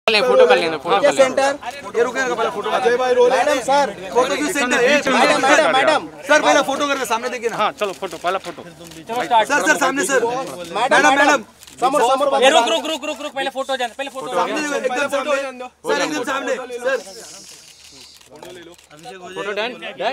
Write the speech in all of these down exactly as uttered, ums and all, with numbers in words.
ले फोटो कर लेना फोटो कर सेंटर ये रुकेगा पहले फोटो अजय भाई रोल मैडम सर फोटो क्यों centre madam madam madam sir पहले फोटो करके सामने देखिए ना। हां चलो फोटो पहला फोटो सर सर सामने सर मैडम मैडम समोर समोर ये रुक रुक रुक रुक रुक पहले फोटो जान पहले फोटो सामने एकदम सामने सर एकदम सामने सर फोटो डन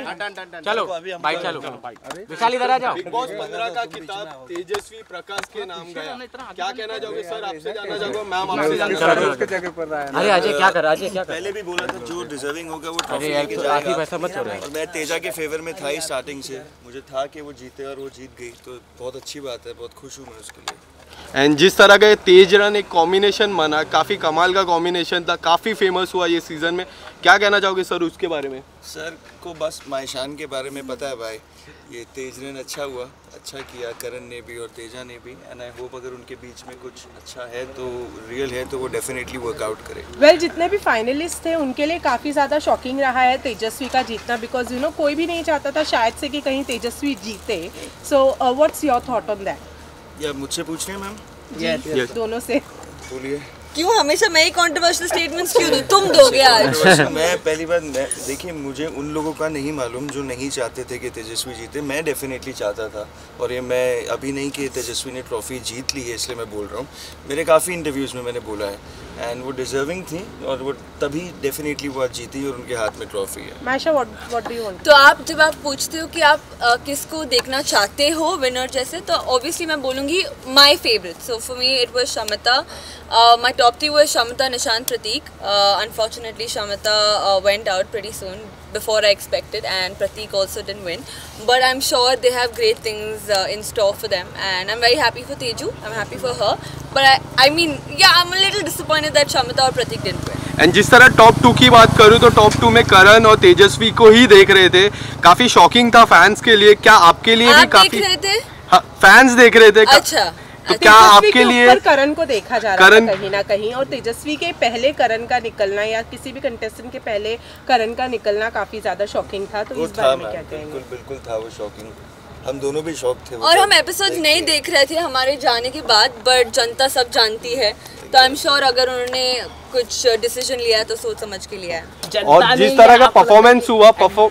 डन चलो बाइक चालू विशाल इधर आ जाओ। बिग बॉस पंद्रह का किताब तेजस्वी प्रकाश के नाम गया, क्या कहना चाहोगे सर? आपसे जानना चाहूंगा, मैम आपसे जानना चाहूंगा। अरे अजय क्या कर अजय क्या कर पहले भी बोला था जो डिजर्विंग होगा वो ट्रॉफी अरे लेके यार जाएगा। वैसा मत हो रहा है। और मैं तेजा के फेवर में था ही स्टार्टिंग से, मुझे था कि वो जीते और वो जीत गई, तो बहुत अच्छी बात है, बहुत खुश हूँ मैं उसके लिए। एंड जिस तरह का ये तेज रन एक कॉम्बिनेशन बना, काफ़ी कमाल का कॉम्बिनेशन था, काफ़ी फेमस हुआ ये सीज़न में, क्या कहना चाहोगे सर उसके बारे में? सर को बस मायशान के बारे में पता है भाई, ये तेज रन अच्छा हुआ, अच्छा किया करण ने भी और तेजा ने भी, एंड आई होप अगर उनके बीच में कुछ अच्छा है तो रियल है तो वो डेफिनेटली वर्कआउट करे। वेल well, जितने भी फाइनलिस्ट थे उनके लिए काफ़ी ज़्यादा शॉकिंग रहा है तेजस्वी का जीतना, बिकॉज यू नो कोई भी नहीं चाहता था शायद से कि कहीं तेजस्वी जीते। So what's your thought on that? या मुझसे पूछ रहे हैं मैम? yes, yes. दोनों से बोलिए। क्यों हमेशा मैं ही कंट्रोवर्शियल स्टेटमेंट्स क्यों दूं? तुम दोगे आज। मैं पहली बार मैं देखिए, मुझे उन लोगों का नहीं मालूम जो नहीं चाहते थे कि तेजस्वी जीते, मैं डेफिनेटली चाहता था, और ये मैं अभी नहीं कि तेजस्वी ने ट्रॉफी जीत ली है इसलिए मैं बोल रहा हूँ, मेरे काफ़ी इंटरव्यूज़ में मैंने बोला है, एंड वो डिजर्विंग थी और वो तभी डेफिनेटली वो आज जीती और उनके हाथ में ट्रॉफी है। Miesha what what do you want? तो आप जब आप पूछते हो कि आप uh, किसको देखना चाहते हो विनर जैसे, तो ऑब्वियसली मैं बोलूँगी my favourite. So for me it was Shamita, my top three was Shamita, Nishant, Pratik. Unfortunately Shamita went out pretty soon before I expected, and Pratik also didn't win, but I'm sure they have great things uh, in store for them, and I'm very happy for Teju, I'm happy for her, but I, I mean yeah, I'm a little disappointed that Shamita और Pratik didn't win. And जिस तरह top to की बात करूँ तो top to में करण और तेजस्वी को ही देख रहे थे, काफी शॉकिंग था फैंस के लिए, क्या आपके लिए भी काफी? देख रहे थे? हाँ, फैंस देख रहे थे। अच्छा, तो क्या आपके लिए करण को देखा जा रहा है कहीं ना कहीं, और तेजस्वी के पहले करण का निकलना या किसी भी कंटेस्टेंट के पहले करण का निकलना काफी ज्यादा शॉकिंग था, तो इस बारे में क्या कहेंगे? बिल्कुल बिल्कुल था वो शॉकिंग, हम दोनों भी शॉक थे। और हम एपिसोड नहीं देख रहे थे हमारे जाने के बाद, बट जनता सब जानती है, तो आई एम श्योर अगर उन्होंने कुछ डिसीजन लिया है तो सोच समझ के लिया है। और जिस तरह का परफॉर्मेंस हुआ,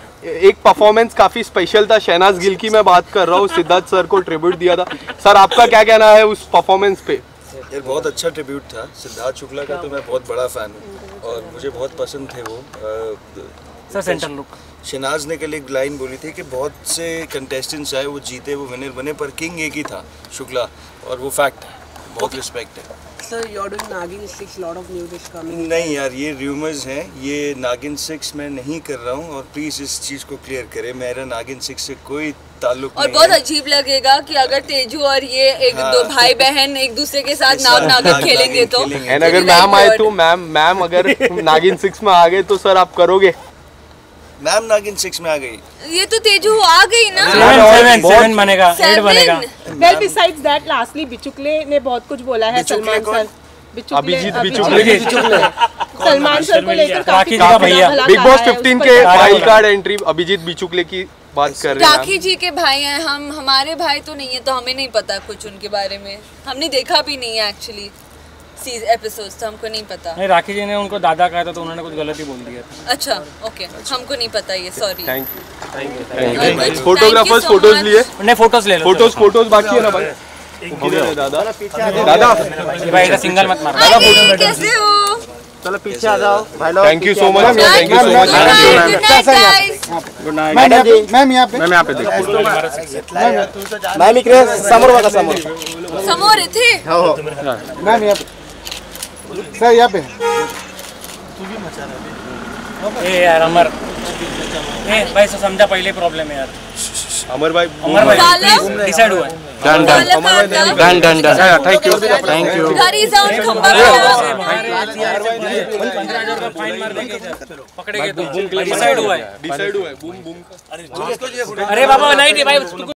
एक परफॉर्मेंस काफी स्पेशल था, शहनाज गिल की मैं बात कर रहा हूँ, सिद्धार्थ सर को ट्रिब्यूट दिया था, सर आपका क्या कहना है उस परफॉर्मेंस पे? यार बहुत अच्छा ट्रिब्यूट था, सिद्धार्थ शुक्ला का तो मैं बहुत बड़ा फैन हूँ और मुझे बहुत पसंद थे वो। सर सेंटर लुक शहनाज ने कल एक लाइन बोली थी कि बहुत से कंटेस्टेंट्स आए वो जीते वो विनर बने, पर किंग एक ही था शुक्ला, और वो फैक्ट है, बहुत रिस्पेक्ट है। Sir, you're doing Nagin six, lot of news is coming. नहीं यार, ये रूमर्स हैं, ये नागिन सिक्स मैं नहीं कर रहा हूँ, और प्लीज इस चीज को क्लियर करें, मेरा नागिन सिक्स से कोई ताल्लुक और नहीं बहुत है। अजीब लगेगा कि अगर तेजू और ये एक हाँ, दो भाई बहन एक दूसरे के साथ नाग नागिन खेलेंगे तो, एंड अगर मैम आए तो मैम मैम अगर नागिन सिक्स में आ गए तो सर आप करोगे? मैम नागिन सिक्स में आ गई, ये तो तेजू आ गई ना, सेवन सेवन बनेगा, एट बनेगा। Well besides that lastly Bichukale ने बहुत कुछ बोला है, सलमान सर अभिजीत बिचुकले सलमान सर को लेकर काफी भैया बिग बॉस फिफ्टीन के wild card entry Abhijit Bichukale की बात कर रहे हैं। राखी जी के भाई हैं हम, हमारे भाई तो नहीं है, तो हमें नहीं पता कुछ उनके बारे में, हमने देखा भी नहीं है एक्चुअली एपिसोड्स, तो हमको नहीं पता। नहीं, राखी जी ने उनको दादा कहा था तो उन्होंने कुछ गलत ही बोल दिया था। अच्छा ओके, हमको नहीं पता ये, sorry. Thank you. Photographers photos लिए? नहीं, फोटोज ले लो। फोटोज फोटोज बाकी है ना भाई? दादा दादा भाई का सिंगल मत मार। दादा फोटो कैसे हो? चलो पीछे आ जाओ भाई लोग। Thank you so much, thank you so much. Good night ma'am ji, ma'am यहाँ पे मैम यहाँ पे देखो, मैम इकडे समोर बघा, समोर समोर थे। हो मैम यहाँ पे सर, यहाँ पे ए यार अमर, ए भाई से समझा पहले प्रॉब्लम है यार। अमर भाई अमर भाई डिसाइड हुआ है। Done done done done done thank you thank you. घर ही जाओ, खंबा पंद्रह हजार का फाइन मार देंगे पकड़ेंगे तो डिसाइड हुआ है, डिसाइड हुआ है। Boom boom. अरे बाबा नहीं भाई